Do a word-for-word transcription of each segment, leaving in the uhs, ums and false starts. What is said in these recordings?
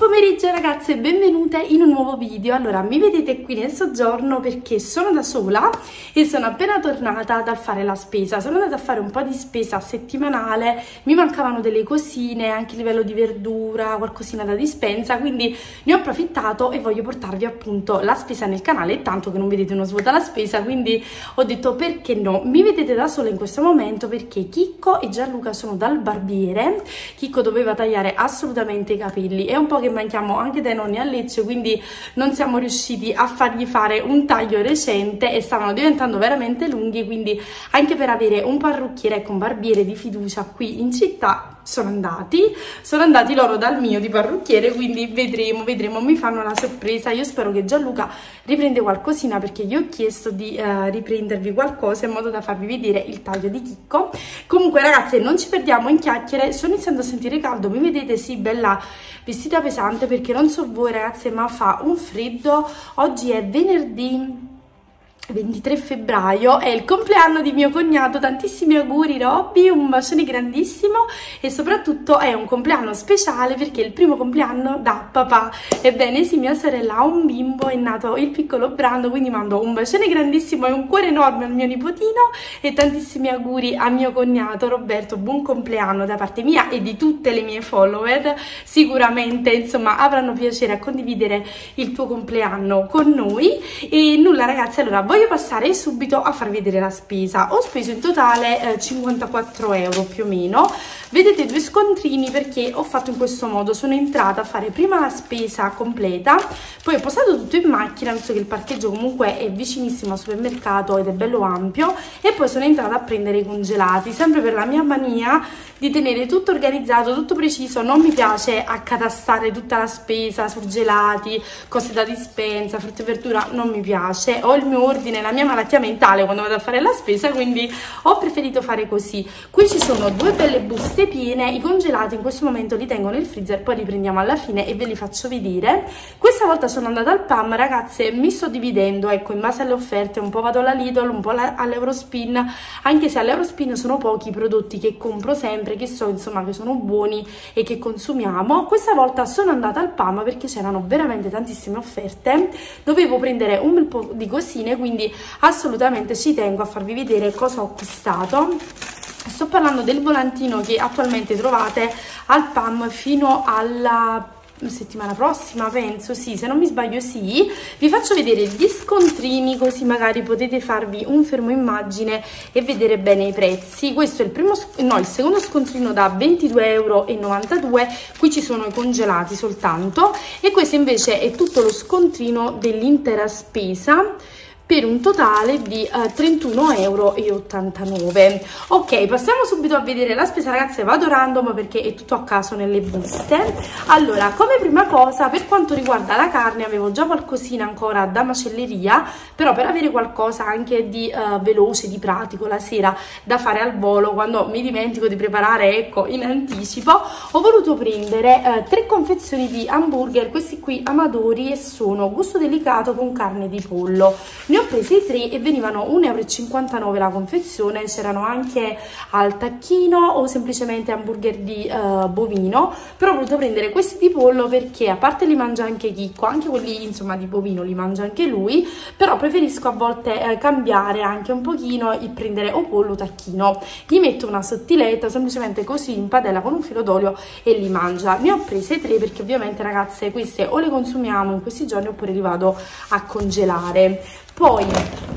pomeriggio ragazze e benvenute in un nuovo video. Allora, mi vedete qui nel soggiorno perché sono da sola e sono appena tornata dal fare la spesa. Sono andata a fare un po' di spesa settimanale, mi mancavano delle cosine, anche a livello di verdura, qualcosina da dispensa, quindi ne ho approfittato e voglio portarvi appunto la spesa nel canale, tanto che non vedete uno svuota la spesa, quindi ho detto perché no. Mi vedete da sola in questo momento perché Chicco e Gianluca sono dal barbiere. Chicco doveva tagliare assolutamente i capelli, è un po' che manchiamo anche dai nonni a Lecce, quindi non siamo riusciti a fargli fare un taglio recente e stavano diventando veramente lunghi, quindi anche per avere un parrucchiere, ecco, un barbiere di fiducia qui in città sono andati sono andati loro dal mio di parrucchiere, quindi vedremo vedremo mi fanno la sorpresa. Io spero che Gianluca riprende qualcosina perché gli ho chiesto di eh, riprendervi qualcosa in modo da farvi vedere il taglio di Chicco. Comunque ragazze, non ci perdiamo in chiacchiere, sto iniziando a sentire caldo, mi vedete sì bella vestita pesante perché non so voi ragazze ma fa un freddo. Oggi è venerdì ventitré febbraio, è il compleanno di mio cognato, tantissimi auguri Robby, un bacione grandissimo e soprattutto è un compleanno speciale perché è il primo compleanno da papà. Ebbene sì, mia sorella ha un bimbo, è nato il piccolo Brando, quindi mando un bacione grandissimo e un cuore enorme al mio nipotino e tantissimi auguri a mio cognato Roberto, buon compleanno da parte mia e di tutte le mie follower. Sicuramente insomma avranno piacere a condividere il tuo compleanno con noi. E nulla ragazzi, allora voi voglio passare subito a farvi vedere la spesa. Ho speso in totale eh, cinquantaquattro euro più o meno. Vedete due scontrini perché ho fatto in questo modo: sono entrata a fare prima la spesa completa, poi ho posato tutto in macchina visto che il parcheggio comunque è vicinissimo al supermercato ed è bello ampio, e poi sono entrata a prendere i congelati, sempre per la mia mania di tenere tutto organizzato, tutto preciso. Non mi piace accatastare tutta la spesa, surgelati, cose da dispensa, frutta e verdura, non mi piace. Ho il mio ordine, la mia malattia mentale quando vado a fare la spesa, quindi ho preferito fare così. Qui ci sono due belle buste piene, i congelati in questo momento li tengo nel freezer, poi li prendiamo alla fine e ve li faccio vedere. Questa volta sono andata al P A M ragazze, mi sto dividendo ecco in base alle offerte, un po' vado alla Lidl, un po' all'Eurospin, anche se all'Eurospin sono pochi i prodotti che compro sempre, che so insomma che sono buoni e che consumiamo. Questa volta sono andata al P A M perché c'erano veramente tantissime offerte, dovevo prendere un bel po' di cosine, quindi assolutamente ci tengo a farvi vedere cosa ho acquistato. Sto parlando del volantino che attualmente trovate al P A M fino alla settimana prossima, penso, sì, se non mi sbaglio sì. Vi faccio vedere gli scontrini così magari potete farvi un fermo immagine e vedere bene i prezzi. Questo è il primo, no, il secondo scontrino da ventidue e novantadue euro. Qui ci sono i congelati soltanto, e questo invece è tutto lo scontrino dell'intera spesa per un totale di eh, trentuno e ottantanove euro. Ok, passiamo subito a vedere la spesa ragazze, vado random perché è tutto a caso nelle buste. Allora, come prima cosa, per quanto riguarda la carne avevo già qualcosina ancora da macelleria, però per avere qualcosa anche di uh, veloce, di pratico la sera da fare al volo quando mi dimentico di preparare ecco in anticipo, ho voluto prendere uh, tre confezioni di hamburger, questi qui Amadori, e sono gusto delicato con carne di pollo. Ne ho presi tre e venivano un euro e cinquantanove la confezione, c'erano anche al tacchino o semplicemente hamburger di uh, bovino, però ho voluto prendere questi di pollo perché a parte li mangia anche Chicco, anche quelli insomma di bovino li mangia anche lui, però preferisco a volte eh, cambiare anche un pochino e prendere o pollo o tacchino. Gli metto una sottiletta semplicemente così in padella con un filo d'olio e li mangia. Ne ho prese tre perché ovviamente ragazze queste o le consumiamo in questi giorni oppure li vado a congelare. Poi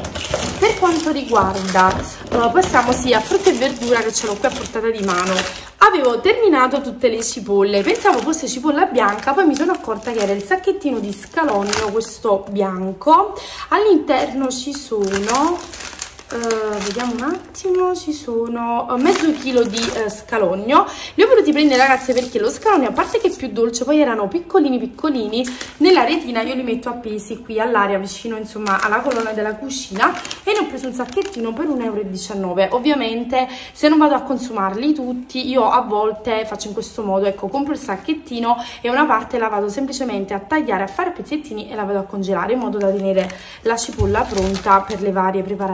per quanto riguarda uh, passiamo sì a frutta e verdura, che ce l'ho qui a portata di mano. Avevo terminato tutte le cipolle, pensavo fosse cipolla bianca, poi mi sono accorta che era il sacchettino di scalogno, questo bianco. All'interno ci sono Uh, vediamo un attimo, ci sono uh, mezzo chilo di uh, scalogno. Li ho voluti prendere ragazze perché lo scalogno, a parte che è più dolce, poi erano piccolini piccolini, nella retina io li metto appesi qui all'aria vicino insomma alla colonna della cucina, e ne ho preso un sacchettino per un euro e diciannove. Ovviamente se non vado a consumarli tutti io a volte faccio in questo modo, ecco, compro il sacchettino e una parte la vado semplicemente a tagliare, a fare pezzettini e la vado a congelare in modo da tenere la cipolla pronta per le varie preparazioni.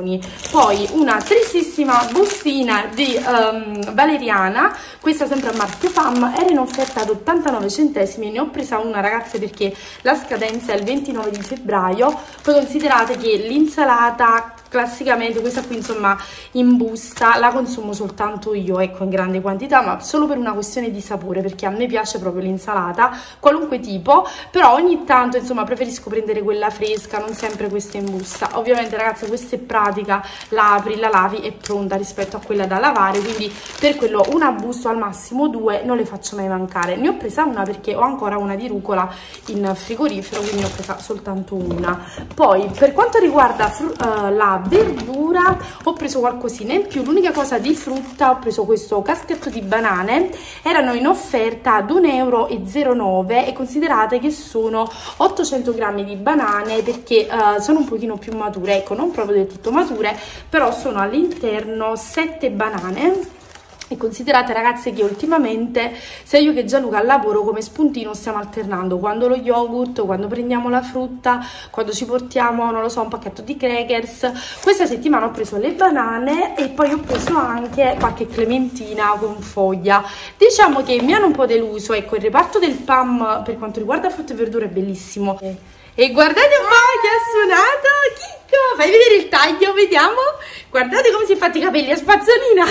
confezioni. Poi una tristissima bustina di um, valeriana, questa sempre a marchio P A M, era in offerta ad ottantanove centesimi, ne ho presa una, ragazze, perché la scadenza è il ventinove di febbraio. Poi considerate che l'insalata classicamente, questa qui insomma in busta, la consumo soltanto io, ecco, in grande quantità, ma solo per una questione di sapore, perché a me piace proprio l'insalata qualunque tipo, però ogni tanto insomma preferisco prendere quella fresca, non sempre questa in busta. Ovviamente, ragazzi, questa è pratica, la apri, la lavi, è pronta rispetto a quella da lavare, quindi per quello una busta, al massimo due, non le faccio mai mancare. Ne ho presa una perché ho ancora una di rucola in frigorifero, quindi ne ho presa soltanto una. Poi per quanto riguarda uh, la verdura, ho preso qualcosina in più. L'unica cosa di frutta, ho preso questo caschetto di banane, erano in offerta ad un euro e zero nove, e considerate che sono ottocento grammi di banane, perché uh, sono un pochino più mature, ecco, non proprio del tutto mature, però sono all'interno sette banane. E considerate, ragazze, che ultimamente sia io che Gianluca al lavoro come spuntino stiamo alternando quando lo yogurt, quando prendiamo la frutta, quando ci portiamo, non lo so, un pacchetto di crackers. Questa settimana ho preso le banane e poi ho preso anche qualche clementina con foglia. Diciamo che mi hanno un po' deluso, ecco, il reparto del P A M per quanto riguarda frutta e verdura è bellissimo. E guardate un po' che ha suonato Chicco, fai vedere il taglio, vediamo. Guardate come si è fatti i capelli a spazzolina.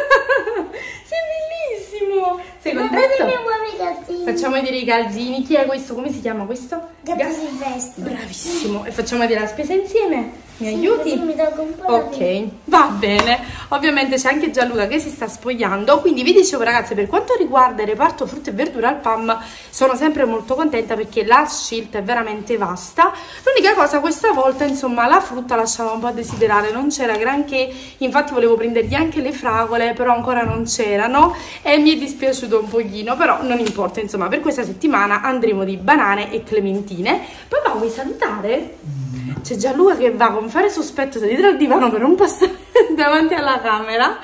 Sei bellissimo. Sei contento? Facciamo vedere i calzini. Chi è questo? Come si chiama questo? Gatto Silvestri. Bravissimo. E facciamo vedere la spesa insieme? Mi aiuti? Sì, mi tocca un po'. Ok, va bene. Ovviamente c'è anche Gianluca che si sta spogliando. Quindi vi dicevo, ragazze, per quanto riguarda il reparto frutta e verdura al P A M, sono sempre molto contenta perché la scelta è veramente vasta. L'unica cosa, questa volta insomma la frutta lasciava un po' a desiderare, non c'era granché. Infatti volevo prendergli anche le fragole, però ancora non c'erano e mi è dispiaciuto un pochino, però non importa, insomma per questa settimana andremo di banane e clementine. Papà, vuoi salutare? C'è Gianluca che va con fare sospetto dietro al divano per non passare davanti alla camera.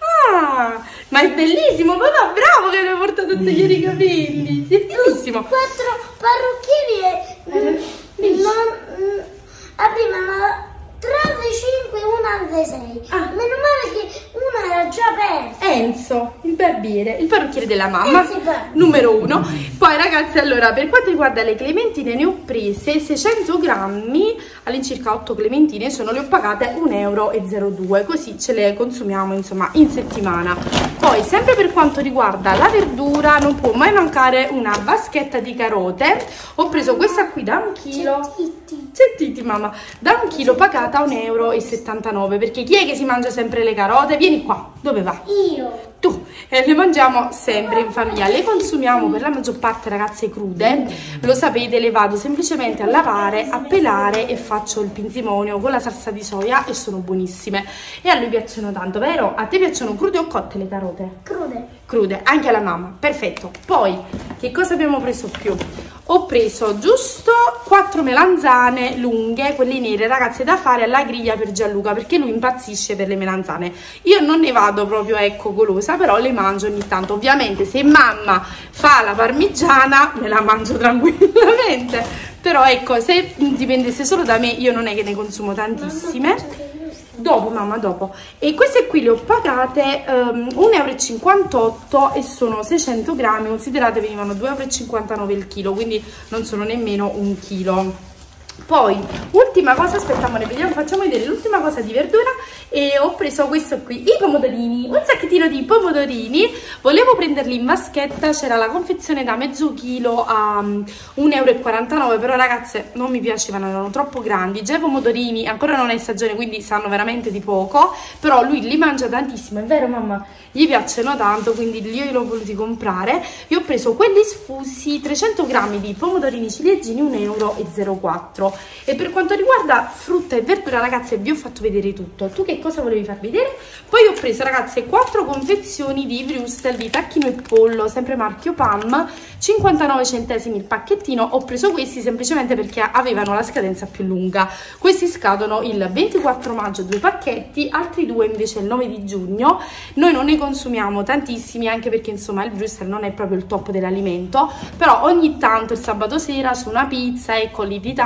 Ah, ma è bellissimo, papà, bravo che mi hai portato a tagliare i capelli. È bellissimo. Quattro parrucchieri e non aprivano tre alle cinque e una alle sei. Ah. Meno male che una era già aperta. Enzo, il barbiere, il parrucchiere della mamma, Enzo, numero uno. Poi, ragazzi, allora, per quanto riguarda le clementine, ne ho prese seicento grammi, all'incirca otto clementine sono, le ho pagate un euro e zero due, così ce le consumiamo insomma in settimana. Poi, sempre per quanto riguarda la verdura, non può mai mancare una vaschetta di carote. Ho preso questa qui da un chilo. Sentiti, mamma, da un chilo pagata un euro e settantanove, perché chi è che si mangia sempre le carote? Vieni qua, dove va? Io. Tu. E le mangiamo sempre in famiglia, le consumiamo per la maggior parte, ragazze, crude, lo sapete, le vado semplicemente a lavare, a pelare e faccio il pinzimonio con la salsa di soia e sono buonissime e a lui piacciono tanto, vero? A te piacciono crude o cotte le carote? Crude. Crude, anche alla mamma, perfetto. Poi, che cosa abbiamo preso più? Ho preso giusto quattro melanzane lunghe, quelle nere, ragazze, da fare alla griglia per Gianluca, perché lui impazzisce per le melanzane. Io non ne vado proprio, ecco, golosa, però le mangio ogni tanto. Ovviamente se mamma fa la parmigiana me la mangio tranquillamente, però ecco, se dipendesse solo da me io non è che ne consumo tantissime. Dopo, mamma, dopo. E queste qui le ho pagate um, un euro e cinquantotto e sono seicento grammi, considerate venivano due euro e cinquantanove il chilo, quindi non sono nemmeno un chilo. Poi, ultima cosa, aspettiamo, ne vediamo, facciamo vedere l'ultima cosa di verdura. E ho preso questo qui, i pomodorini, un sacchettino di pomodorini. Volevo prenderli in vaschetta, c'era la confezione da mezzo chilo a um, un euro e quarantanove, però ragazze non mi piacevano, erano troppo grandi. Già i pomodorini ancora non è stagione, quindi sanno veramente di poco, però lui li mangia tantissimo, è vero mamma? Gli piacciono tanto, quindi io li ho voluti comprare. Io ho preso quelli sfusi, trecento grammi di pomodorini ciliegini, un euro e zero quattro. E per quanto riguarda frutta e verdura, ragazze, vi ho fatto vedere tutto. Tu che cosa volevi far vedere? Poi ho preso, ragazze, quattro confezioni di Würstel di tacchino e pollo, sempre marchio P A M, cinquantanove centesimi il pacchettino. Ho preso questi semplicemente perché avevano la scadenza più lunga. Questi scadono il ventiquattro maggio, due pacchetti, altri due invece il nove di giugno. Noi non ne consumiamo tantissimi, anche perché insomma il Würstel non è proprio il top dell'alimento, però ogni tanto il sabato sera su una pizza, ecco, li di taglio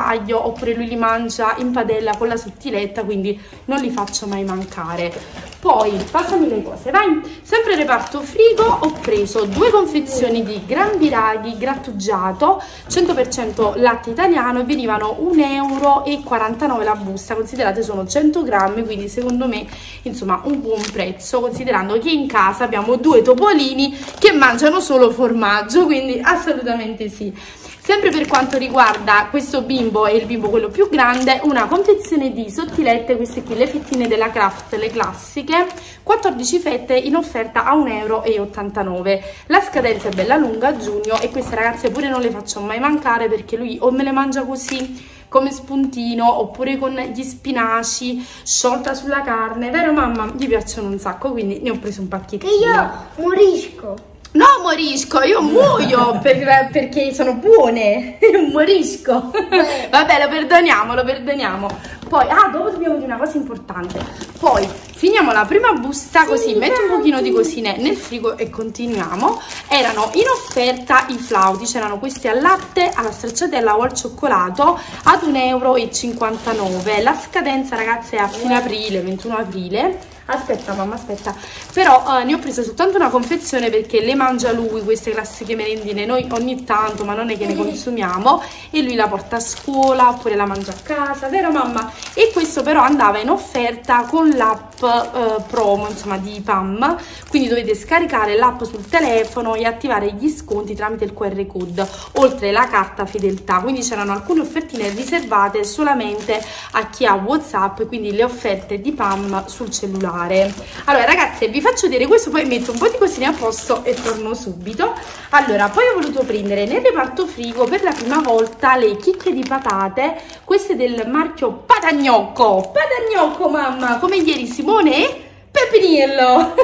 euro, oppure lui li mangia in padella con la sottiletta, quindi non li faccio mai mancare. Poi passami le cose, vai. Sempre reparto frigo, ho preso due confezioni di Gran Biraghi grattugiato cento per cento latte italiano e venivano un euro e quarantanove la busta. Considerate sono cento grammi, quindi secondo me insomma un buon prezzo, considerando che in casa abbiamo due topolini che mangiano solo formaggio, quindi assolutamente sì. Sempre per quanto riguarda questo bimbo e il bimbo quello più grande, una confezione di sottilette, queste qui le fettine della Kraft, le classiche, quattordici fette in offerta a un euro e ottantanove. La scadenza è bella lunga, a giugno, e queste ragazze pure non le faccio mai mancare perché lui o me le mangia così come spuntino oppure con gli spinaci, sciolta sulla carne, vero mamma? Gli piacciono un sacco, quindi ne ho preso un pacchettino. Che io morisco. No, morisco, io muoio per, perché sono buone, morisco. Vabbè, lo perdoniamo, lo perdoniamo. Poi, ah, dopo dobbiamo dire una cosa importante. Poi, finiamo la prima busta, così, sì, metto un pochino di cosine nel frigo e continuiamo. Erano in offerta i flauti, c'erano questi al latte, alla stracciatella o al cioccolato ad un euro e cinquantanove. La scadenza, ragazze, è a fine aprile, ventuno aprile. Aspetta mamma, aspetta, però eh, ne ho preso soltanto una confezione perché le mangia lui queste classiche merendine, noi ogni tanto, ma non è che ne consumiamo, e lui la porta a scuola oppure la mangia a casa, vero mamma? E questo però andava in offerta con l'app eh, promo, insomma, di P A M, quindi dovete scaricare l'app sul telefono e attivare gli sconti tramite il Q R code, oltre la carta fedeltà, quindi c'erano alcune offertine riservate solamente a chi ha WhatsApp, quindi le offerte di P A M sul cellulare. Allora ragazzi, vi faccio vedere questo, poi metto un po' di cosine a posto e torno subito. Allora, poi ho voluto prendere nel reparto frigo per la prima volta le chicche di patate, queste del marchio Patagnocco. Patagnocco mamma, come ieri Simone e Pepinillo.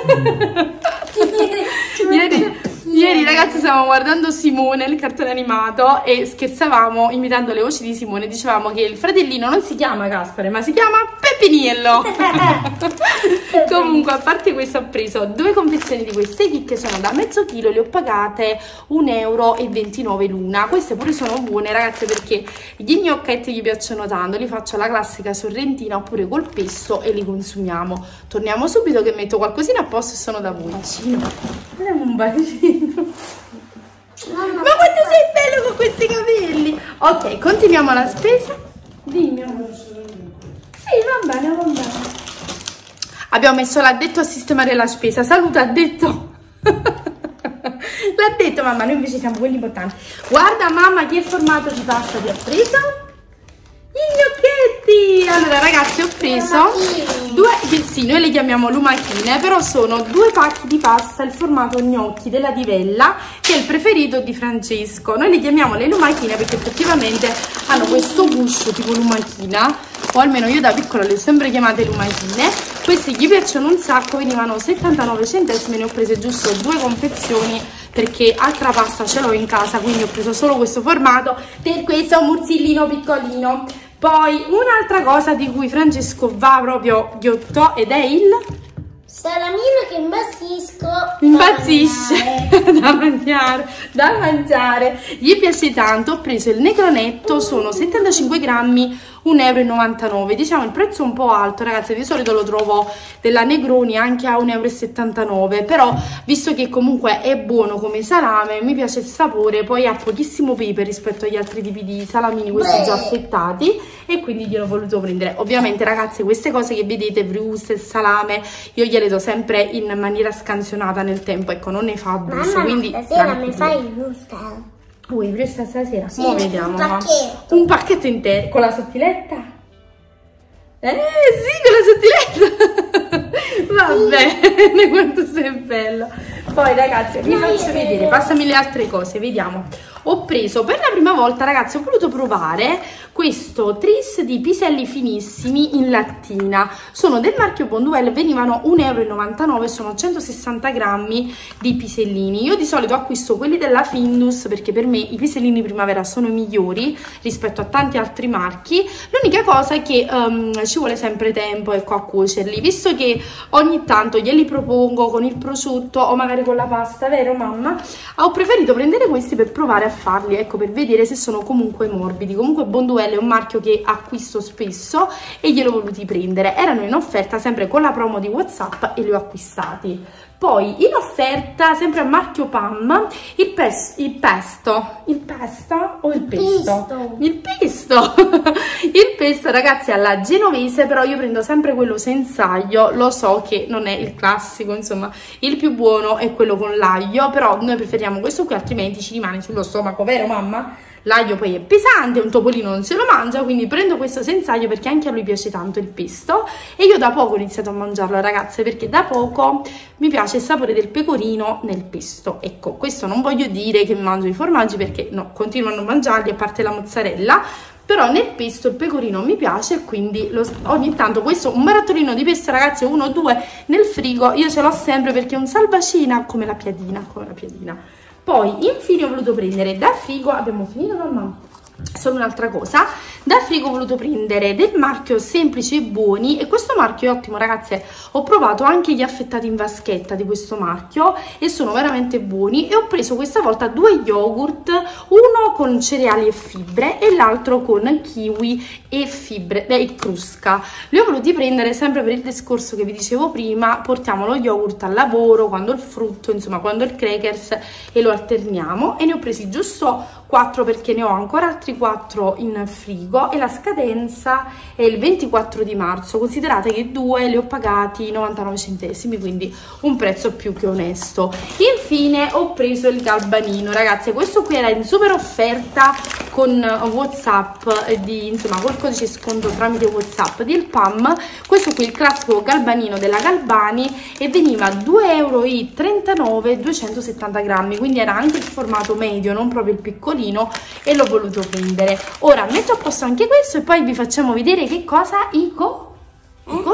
ieri, ieri ragazzi stavamo guardando Simone, il cartone animato, e scherzavamo imitando le voci di Simone, dicevamo che il fratellino non si chiama Gaspare ma si chiama Pepinillo. Comunque, a parte questo, ho preso due confezioni di queste chicche, sono da mezzo chilo, le ho pagate un euro e ventinove l'una. Queste pure sono buone ragazze perché gli gnocchetti gli piacciono tanto, li faccio alla classica sorrentina oppure col pesto e li consumiamo. Torniamo subito che metto qualcosina a posto e sono da voi. Bacino, un bacino. Ma quanto sei bello con questi capelli. Ok, continuiamo la spesa. Dimmi amore. Sì, va bene, va bene. Abbiamo messo l'addetto a sistemare la spesa. Saluta addetto. L'ha detto mamma, noi invece siamo quelli importanti. Guarda mamma che formato di pasta ti ho preso. I gnocchetti. Allora ragazzi, ho preso due, che sì, noi le chiamiamo lumachine, però sono due pacchi di pasta il formato gnocchi della Divella, che è il preferito di Francesco. Noi le chiamiamo le lumachine perché effettivamente hanno questo guscio tipo lumachina, o almeno io da piccola le ho sempre chiamate lumachine. Questi gli piacciono un sacco, venivano settantanove centesimi, ne ho prese giusto due confezioni perché altra pasta ce l'ho in casa, quindi ho preso solo questo formato, per questo è un murzillino piccolino. Poi un'altra cosa di cui Francesco va proprio ghiotto ed è il salamino che impazzisco. Impazzisce da mangiare, da mangiare. Gli piace tanto. Ho preso il negronetto, sono settantacinque grammi, un euro e novantanove. Diciamo il prezzo è un po' alto ragazzi, di solito lo trovo della Negroni anche a un euro e settantanove, però visto che comunque è buono come salame, mi piace il sapore, poi ha pochissimo pepe rispetto agli altri tipi di salamini, questi già affettati, e quindi gliel'ho voluto prendere. Ovviamente ragazzi, queste cose che vedete, bruste, salame, io gliele do sempre in maniera scansionata nel tempo, ecco, non ne fa abuso. Mamma, quindi stasera mi fai il brusta? Vuoi brusta stasera? Sì, Mo' vediamo. un pacchetto. Un pacchetto intero con la sottiletta? Eh sì, con la sottiletta. Va bene, quanto sei bello. Poi ragazzi, vi faccio vedere, passami le altre cose, vediamo. Ho preso per la prima volta ragazzi, ho voluto provare questo tris di piselli finissimi in lattina. Sono del marchio Bonduelle, venivano un euro e novantanove, sono centosessanta grammi di pisellini. Io di solito acquisto quelli della Findus perché per me i pisellini primavera sono i migliori rispetto a tanti altri marchi. L'unica cosa è che um, ci vuole sempre tempo, ecco, a cuocerli, visto che ogni tanto glieli propongo con il prosciutto o magari con la pasta, vero mamma? Ho preferito prendere questi per provare a farli, ecco, per vedere se sono comunque morbidi. Comunque Bonduelle è un marchio che acquisto spesso e gliel'ho voluti prendere, erano in offerta sempre con la promo di WhatsApp e li ho acquistati. Poi in offerta, sempre a marchio P A M, il, pes il pesto, il pesto o il pesto? Pesto. Il pesto, il pesto ragazzi alla genovese, però io prendo sempre quello senza aglio, lo so che non è il classico, insomma il più buono è quello con l'aglio, però noi preferiamo questo qui, altrimenti ci rimane sullo stomaco, vero mamma? L'aglio poi è pesante, un topolino non se lo mangia, quindi prendo questo senza aglio perché anche a lui piace tanto il pesto e io da poco ho iniziato a mangiarlo ragazze, perché da poco mi piace il sapore del pecorino nel pesto. Ecco, questo non voglio dire che mangio i formaggi, perché no, continuo a non mangiarli a parte la mozzarella, però nel pesto il pecorino mi piace e quindi lo, ogni tanto questo, un barattolino di pesto ragazzi, uno o due nel frigo, io ce l'ho sempre perché è un salvacina come la piadina, come la piadina. Poi infine ho voluto prendere da frigo, abbiamo finito mamma? Solo un'altra cosa, da frigo ho voluto prendere del marchio Semplici e Buoni, e questo marchio è ottimo ragazze, ho provato anche gli affettati in vaschetta di questo marchio e sono veramente buoni, e ho preso questa volta due yogurt, uno con cereali e fibre e l'altro con kiwi e fibre e crusca. Li ho voluti prendere sempre per il discorso che vi dicevo prima, portiamo lo yogurt al lavoro, quando il frutto, insomma quando il crackers, e lo alterniamo, e ne ho presi giusto quattro perché ne ho ancora altri quattro in frigo e la scadenza è il ventiquattro di marzo. Considerate che due li ho pagati novantanove centesimi, quindi un prezzo più che onesto. Infine ho preso il galbanino ragazzi, questo qui era in super offerta con WhatsApp, di, insomma col codice sconto tramite WhatsApp del P A M. Questo qui è il classico galbanino della Galbani e veniva due euro e trentanove, duecentosettanta grammi, quindi era anche il formato medio, non proprio il piccolino, e l'ho voluto prendere. Ora metto a posto anche questo e poi vi facciamo vedere che cosa i co eh? con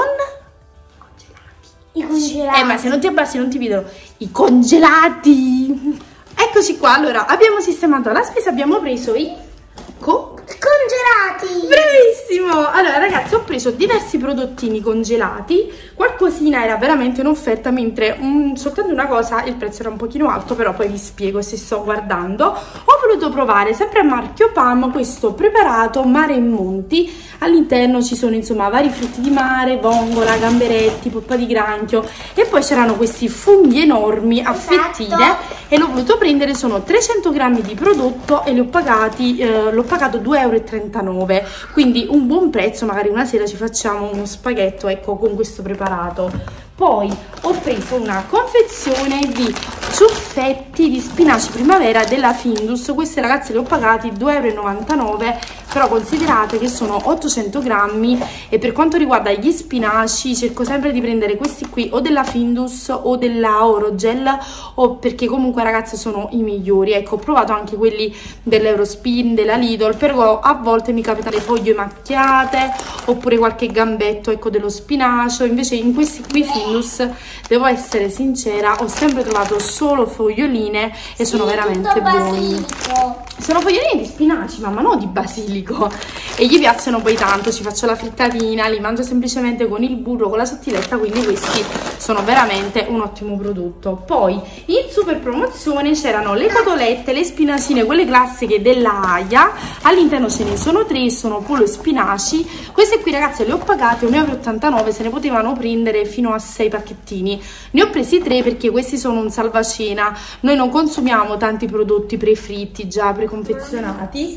i congelati. Eh ma se non ti abbassi non ti vedono i congelati. Eccoci qua, allora abbiamo sistemato la spesa, abbiamo preso i co congelati. Bravissimo! Allora ragazzi, ho preso diversi prodottini congelati, qualcosina era veramente in offerta, mentre um, soltanto una cosa il prezzo era un pochino alto, però poi vi spiego se sto guardando. Ho voluto provare sempre a marchio P A M questo preparato Mare e Monti. All'interno ci sono insomma vari frutti di mare, vongola, gamberetti, poppa di granchio, e poi c'erano questi funghi enormi a fettine, esatto. E l'ho voluto prendere, sono trecento grammi di prodotto e li ho pagati, eh, l'ho pagato due euro e trentanove, quindi un buon prezzo, magari una sera ci facciamo uno spaghetto ecco con questo preparato. Poi ho preso una confezione di ciuffetti di spinaci primavera della Findus, questi ragazzi li ho pagati due euro e novantanove, però considerate che sono ottocento grammi, e per quanto riguarda gli spinaci cerco sempre di prendere questi qui o della Findus o della Orogel, o perché comunque ragazzi sono i migliori. Ecco, ho provato anche quelli dell'Eurospin, della Lidl, però a volte mi capita le foglie macchiate oppure qualche gambetto ecco dello spinacio, invece in questi qui Findus devo essere sincera, ho sempre trovato solo foglioline e sono sì, veramente buoni. Sono foglioline di spinaci mamma, no di basilico, e gli piacciono poi tanto, ci faccio la frittatina, li mangio semplicemente con il burro, con la sottiletta, quindi questi sono veramente un ottimo prodotto. Poi in super promozione c'erano le cotolette, le spinacine, quelle classiche della Aia, all'interno ce ne sono tre, sono pollo e spinaci. Queste qui ragazzi le ho pagate un euro e ottantanove, se ne potevano prendere fino a sei pacchettini, ne ho presi tre perché questi sono un salvacena, noi non consumiamo tanti prodotti prefritti già preconfezionati.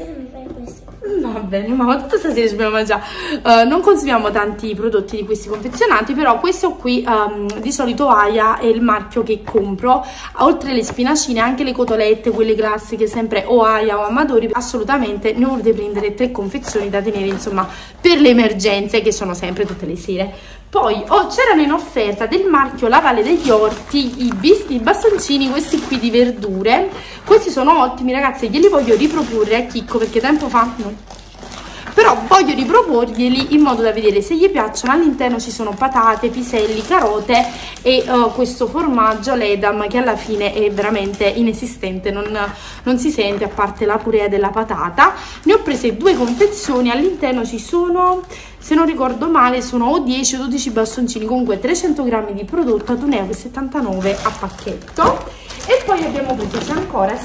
Va bene mamma, tutta stasera ci dobbiamo mangiare. Uh, non consumiamo tanti prodotti di questi confezionati, però questo qui um, di solito Aia è il marchio che compro. Oltre le spinacine anche le cotolette, quelle classiche sempre o Aia o Amadori, assolutamente ne volete prendere tre confezioni da tenere insomma per le emergenze che sono sempre tutte le sere. Poi oh, c'erano in offerta del marchio La Valle degli Orti i, i bastoncini, questi qui di verdure. Questi sono ottimi ragazzi, glieli voglio riproporre a Chicco perché tempo fa no. Però voglio riproporglieli in modo da vedere se gli piacciono. All'interno ci sono patate, piselli, carote e uh, questo formaggio l'Edam che alla fine è veramente inesistente, non, non si sente a parte la purea della patata. Ne ho prese due confezioni, all'interno ci sono, se non ricordo male, sono o dieci o dodici bastoncini, comunque trecento grammi di prodotto ad un euro e settantanove a pacchetto. E poi abbiamo preso, c'è ancora, sì,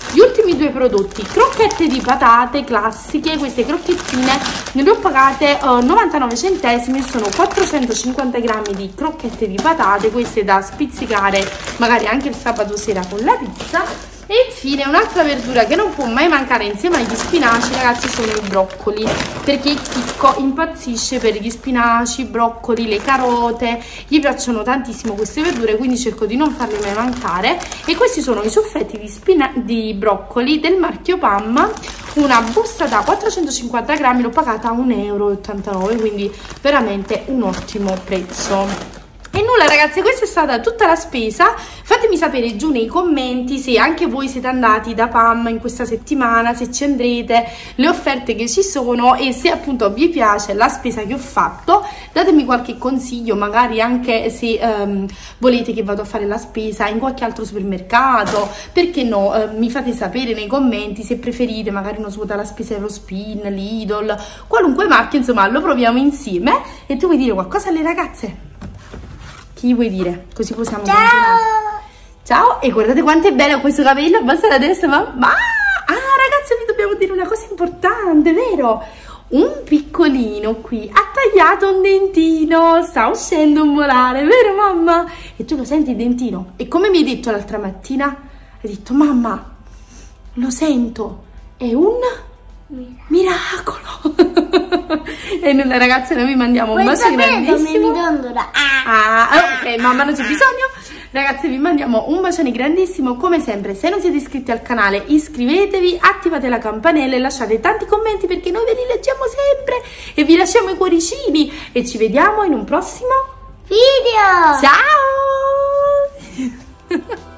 Gli ultimi due prodotti, crocchette di patate classiche, queste crocchettine ne ho pagate uh, novantanove centesimi, sono quattrocentocinquanta grammi di crocchette di patate, queste da spizzicare magari anche il sabato sera con la pizza. E infine un'altra verdura che non può mai mancare insieme agli spinaci, ragazzi, sono i broccoli, perché Chicco impazzisce per gli spinaci, i broccoli, le carote, gli piacciono tantissimo queste verdure, quindi cerco di non farle mai mancare. E questi sono i soffretti di, spina di broccoli del marchio Pam, una busta da quattrocentocinquanta grammi, l'ho pagata a un euro e ottantanove, quindi veramente un ottimo prezzo. E nulla ragazzi, questa è stata tutta la spesa. Fatemi sapere giù nei commenti se anche voi siete andati da Pam in questa settimana, se ci andrete, le offerte che ci sono e se appunto vi piace la spesa che ho fatto. Datemi qualche consiglio, magari anche se um, volete che vado a fare la spesa in qualche altro supermercato, perché no, uh, mi fate sapere nei commenti se preferite magari uno svuota la spesa Eurospin, Lidl, qualunque marchio, insomma lo proviamo insieme. E tu vuoi dire qualcosa alle ragazze? Chi vuoi dire? Così possiamo ciao continuare. Ciao, e guardate quanto è bello questo capello, basta la testa, ma... ma... Ah ragazzi, vi dobbiamo dire una cosa importante, vero? Un piccolino qui ha tagliato un dentino, sta uscendo un molare, vero mamma? E tu lo senti il dentino? E come mi hai detto l'altra mattina? Hai detto, mamma, lo sento, è un... miracolo. E nulla ragazzi, noi vi mandiamo un bacio grandissimo. Ah, ok, mamma non c'è bisogno. Ragazzi, vi mandiamo un bacione grandissimo. Come sempre, se non siete iscritti al canale, iscrivetevi, attivate la campanella e lasciate tanti commenti, perché noi ve li leggiamo sempre e vi lasciamo i cuoricini. E ci vediamo in un prossimo video. Ciao.